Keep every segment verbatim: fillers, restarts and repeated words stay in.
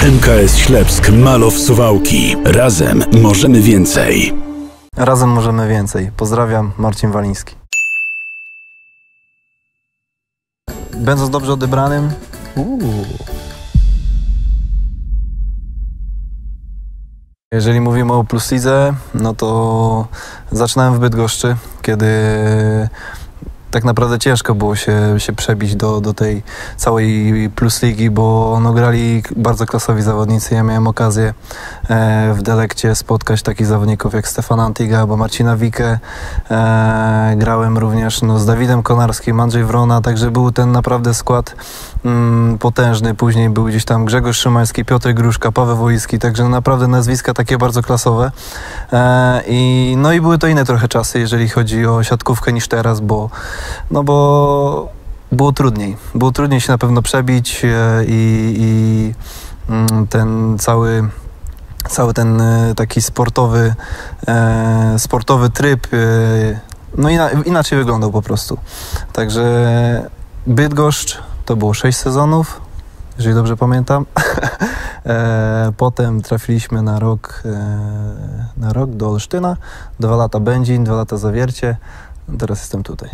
M K S Ślepsk, Malow, Suwałki. Razem możemy więcej. Razem możemy więcej. Pozdrawiam, Marcin Waliński. Będąc dobrze odebranym, uuu. Jeżeli mówimy o Plus Lidze, no to zaczynałem w Bydgoszczy, kiedy tak naprawdę ciężko było się, się przebić do, do tej całej Plus Ligi, bo no, grali bardzo klasowi zawodnicy. Ja miałem okazję e, w Delekcie spotkać takich zawodników jak Stefan Antiga albo Marcina Wikę. E, grałem również no, z Dawidem Konarskim, Andrzej Wrona, także był ten naprawdę skład mm, potężny. Później był gdzieś tam Grzegorz Szymański, Piotr Gruszka, Paweł Wojski, także no, naprawdę nazwiska takie bardzo klasowe. E, i, no i były to inne trochę czasy, jeżeli chodzi o siatkówkę niż teraz, bo No bo było trudniej. Było trudniej się na pewno przebić i, i ten cały, cały ten taki sportowy, e, sportowy tryb no inaczej wyglądał po prostu. Także Bydgoszcz to było sześć sezonów, jeżeli dobrze pamiętam. e, potem trafiliśmy na rok, e, na rok do Olsztyna, dwa lata Będzin, dwa lata Zawiercie. Teraz jestem tutaj.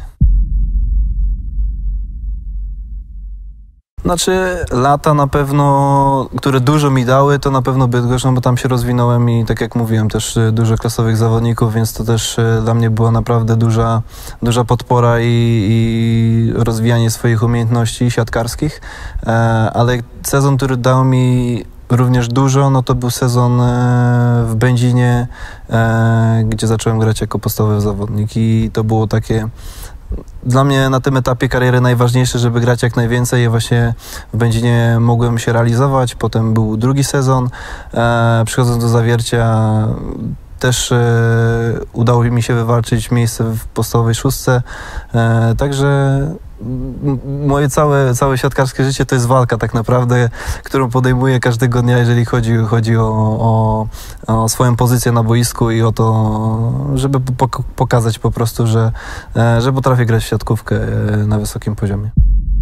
Znaczy lata na pewno, które dużo mi dały, to na pewno Bydgoszcz, no bo tam się rozwinąłem i tak jak mówiłem, też dużo klasowych zawodników, więc to też dla mnie była naprawdę duża, duża podpora i, i rozwijanie swoich umiejętności siatkarskich, e, ale sezon, który dał mi również dużo, no to był sezon e, w Będzinie, e, gdzie zacząłem grać jako podstawowy zawodnik i to było takie dla mnie na tym etapie kariery najważniejsze, żeby grać jak najwięcej. Ja właśnie w Będzinie mogłem się realizować. Potem był drugi sezon. E, przychodząc do Zawiercia też e, udało mi się wywalczyć miejsce w podstawowej szóstce. E, także moje całe, całe siatkarskie życie to jest walka tak naprawdę, którą podejmuję każdego dnia, jeżeli chodzi, chodzi o, o, o swoją pozycję na boisku i o to, żeby pokazać po prostu, że, że potrafię grać w siatkówkę na wysokim poziomie.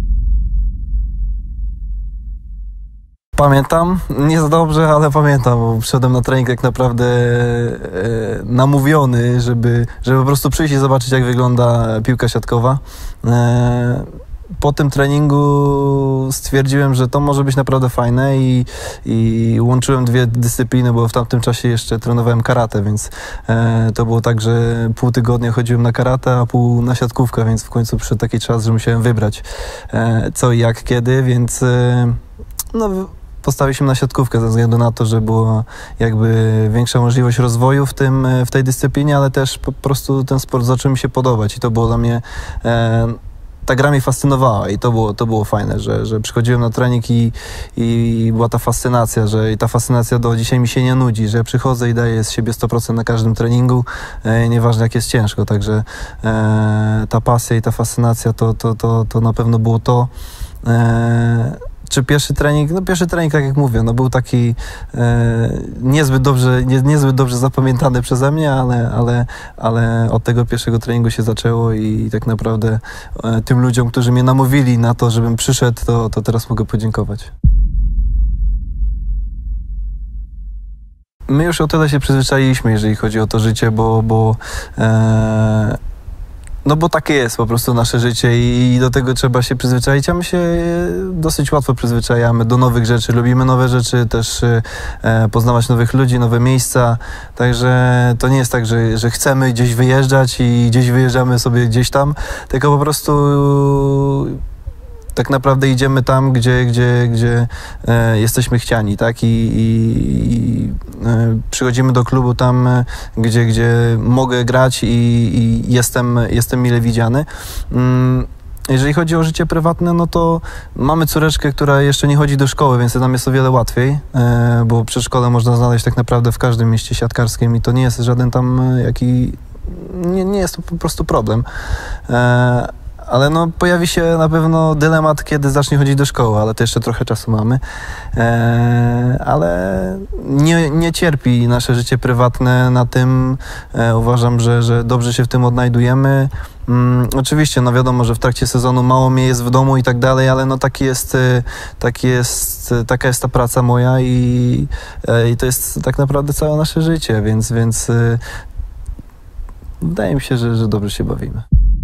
Pamiętam, nie za dobrze, ale pamiętam, bo przyszedłem na trening tak naprawdę e, namówiony, żeby, żeby po prostu przyjść i zobaczyć, jak wygląda piłka siatkowa. E, po tym treningu stwierdziłem, że to może być naprawdę fajne i, i łączyłem dwie dyscypliny, bo w tamtym czasie jeszcze trenowałem karate, więc e, to było tak, że pół tygodnia chodziłem na karate, a pół na siatkówkę, więc w końcu przyszedł taki czas, że musiałem wybrać e, co i jak, kiedy, więc e, no, postawiliśmy na siatkówkę ze względu na to, że była jakby większa możliwość rozwoju w, tym, w tej dyscyplinie, ale też po prostu ten sport zaczął mi się podobać i to było dla mnie, e, ta gra mnie fascynowała i to było, to było fajne, że, że przychodziłem na trening i, i była ta fascynacja, że i ta fascynacja do dzisiaj mi się nie nudzi, że ja przychodzę i daję z siebie sto procent na każdym treningu, e, nieważne jak jest ciężko, także e, ta pasja i ta fascynacja to, to, to, to na pewno było to. E, Czy pierwszy trening? No pierwszy trening, tak jak mówię, no był taki e, niezbyt dobrze, nie, niezbyt dobrze zapamiętany przeze mnie, ale, ale, ale od tego pierwszego treningu się zaczęło i tak naprawdę e, tym ludziom, którzy mnie namówili na to, żebym przyszedł, to, to teraz mogę podziękować. My już o tyle się przyzwyczailiśmy, jeżeli chodzi o to życie, bo, bo e, No bo takie jest po prostu nasze życie i do tego trzeba się przyzwyczaić, a my się dosyć łatwo przyzwyczajamy do nowych rzeczy, lubimy nowe rzeczy, też e, poznawać nowych ludzi, nowe miejsca, także to nie jest tak, że, że chcemy gdzieś wyjeżdżać i gdzieś wyjeżdżamy sobie gdzieś tam, tylko po prostu tak naprawdę idziemy tam, gdzie, gdzie, gdzie e, jesteśmy chciani, tak? I, i, i e, przychodzimy do klubu tam, e, gdzie, gdzie mogę grać i, i jestem, jestem mile widziany. Mm. Jeżeli chodzi o życie prywatne, no to mamy córeczkę, która jeszcze nie chodzi do szkoły, więc nam jest o wiele łatwiej, e, bo przedszkole można znaleźć tak naprawdę w każdym mieście siatkarskim i to nie jest żaden tam jaki... Nie, nie jest to po prostu problem. E, Ale no, pojawi się na pewno dylemat, kiedy zacznie chodzić do szkoły, ale to jeszcze trochę czasu mamy. E, ale nie, nie cierpi nasze życie prywatne na tym. E, uważam, że, że dobrze się w tym odnajdujemy. Mm, oczywiście, no wiadomo, że w trakcie sezonu mało mnie jest w domu i tak dalej, ale no taki jest, taki jest jest, taka jest ta praca moja i, i to jest tak naprawdę całe nasze życie, więc, więc wydaje mi się, że, że dobrze się bawimy.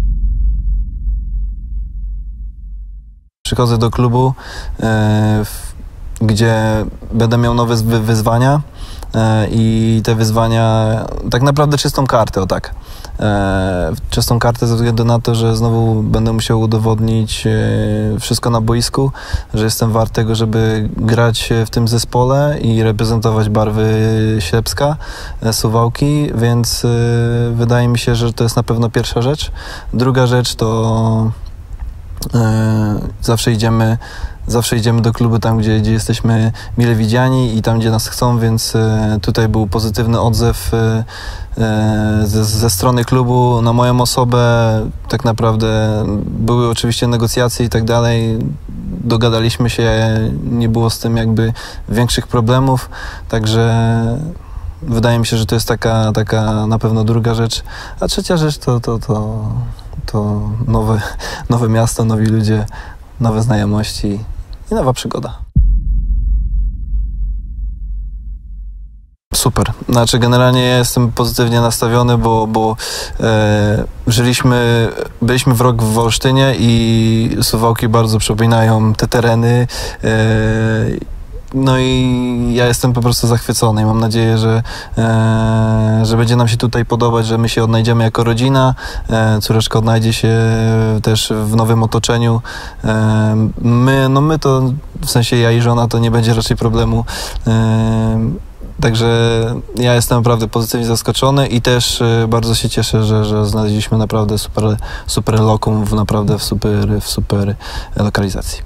Przychodzę do klubu, e, w, gdzie będę miał nowe wyzwania e, i te wyzwania, tak naprawdę czystą kartę, o tak. E, czystą kartę ze względu na to, że znowu będę musiał udowodnić e, wszystko na boisku, że jestem wart tego, żeby grać w tym zespole i reprezentować barwy Ślepska, e, Suwałki, więc e, wydaje mi się, że to jest na pewno pierwsza rzecz. Druga rzecz to e, zawsze idziemy Zawsze idziemy do klubu tam, gdzie, gdzie jesteśmy mile widziani i tam, gdzie nas chcą, więc e, tutaj był pozytywny odzew e, ze, ze strony klubu na moją osobę. Tak naprawdę były oczywiście negocjacje i tak dalej. Dogadaliśmy się, nie było z tym jakby większych problemów, także wydaje mi się, że to jest taka, taka na pewno druga rzecz. A trzecia rzecz to, to, to, to nowe, nowe miasto, nowi ludzie, nowe znajomości i nowa przygoda. Super. Znaczy generalnie ja jestem pozytywnie nastawiony, bo, bo e, żyliśmy, byliśmy w rok w Wolsztynie i Suwałki bardzo przypominają te tereny. E, No i ja jestem po prostu zachwycony i mam nadzieję, że, e, że będzie nam się tutaj podobać, że my się odnajdziemy jako rodzina, e, córeczka odnajdzie się też w nowym otoczeniu. E, my, no my to, w sensie ja i żona, to nie będzie raczej problemu. E, Także ja jestem naprawdę pozytywnie zaskoczony i też bardzo się cieszę, że, że znaleźliśmy naprawdę super, super lokum w naprawdę w super, w super lokalizacji.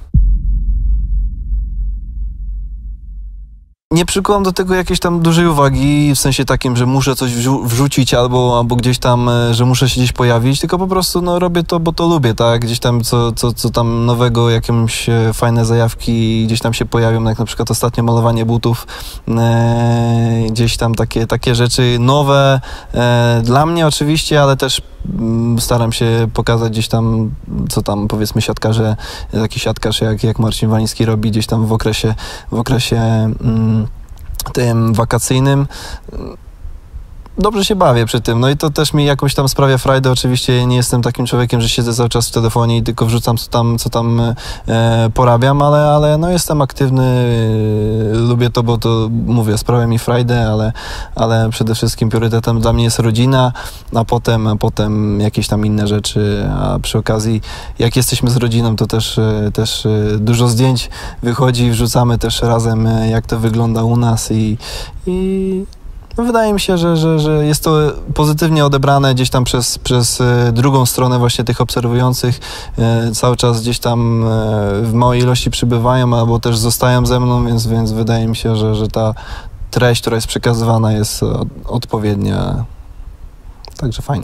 Nie przykułam do tego jakiejś tam dużej uwagi, w sensie takim, że muszę coś wrzu wrzucić albo, albo gdzieś tam, że muszę się gdzieś pojawić, tylko po prostu no, robię to, bo to lubię, tak? Gdzieś tam co, co, co tam nowego, jakieś fajne zajawki gdzieś tam się pojawią, jak na przykład ostatnio malowanie butów, e, gdzieś tam takie, takie rzeczy nowe, e, dla mnie oczywiście, ale też staram się pokazać gdzieś tam, co tam powiedzmy siatkarze, taki siatkarz jak, jak Marcin Waliński robi gdzieś tam w okresie, w okresie mm, tym wakacyjnym. Dobrze się bawię przy tym, no i to też mi jakąś tam sprawia frajdę. Oczywiście nie jestem takim człowiekiem, że siedzę cały czas w telefonie i tylko wrzucam, co tam, co tam e, porabiam, ale, ale no jestem aktywny, e, lubię to, bo to mówię, sprawia mi frajdę, ale, ale przede wszystkim priorytetem dla mnie jest rodzina, a potem, a potem jakieś tam inne rzeczy, a przy okazji jak jesteśmy z rodziną, to też, e, też e, dużo zdjęć wychodzi, wrzucamy też razem, e, jak to wygląda u nas i, i wydaje mi się, że, że, że jest to pozytywnie odebrane gdzieś tam przez, przez drugą stronę właśnie tych obserwujących. Cały czas gdzieś tam w małej ilości przybywają albo też zostają ze mną, więc, więc wydaje mi się, że, że ta treść, która jest przekazywana, jest odpowiednia. Także fajnie.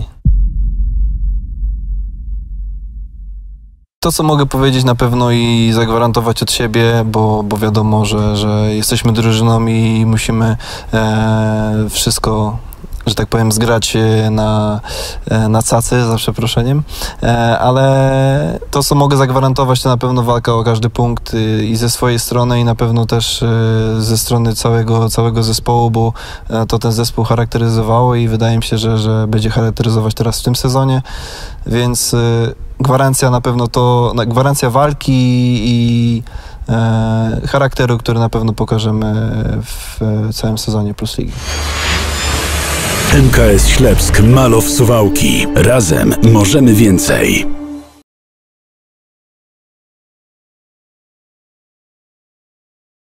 To, co mogę powiedzieć na pewno i zagwarantować od siebie, bo, bo wiadomo, że, że jesteśmy drużyną i musimy e, wszystko, że tak powiem, zgrać na, na cacy, za przeproszeniem, e, ale to, co mogę zagwarantować, to na pewno walka o każdy punkt i ze swojej strony i na pewno też ze strony całego, całego zespołu, bo to ten zespół charakteryzowało i wydaje mi się, że, że będzie charakteryzować teraz w tym sezonie, więc gwarancja na pewno to, gwarancja walki i e, charakteru, który na pewno pokażemy w całym sezonie Plus Ligi. M K S Ślepsk, Malow, Suwałki. Razem możemy więcej.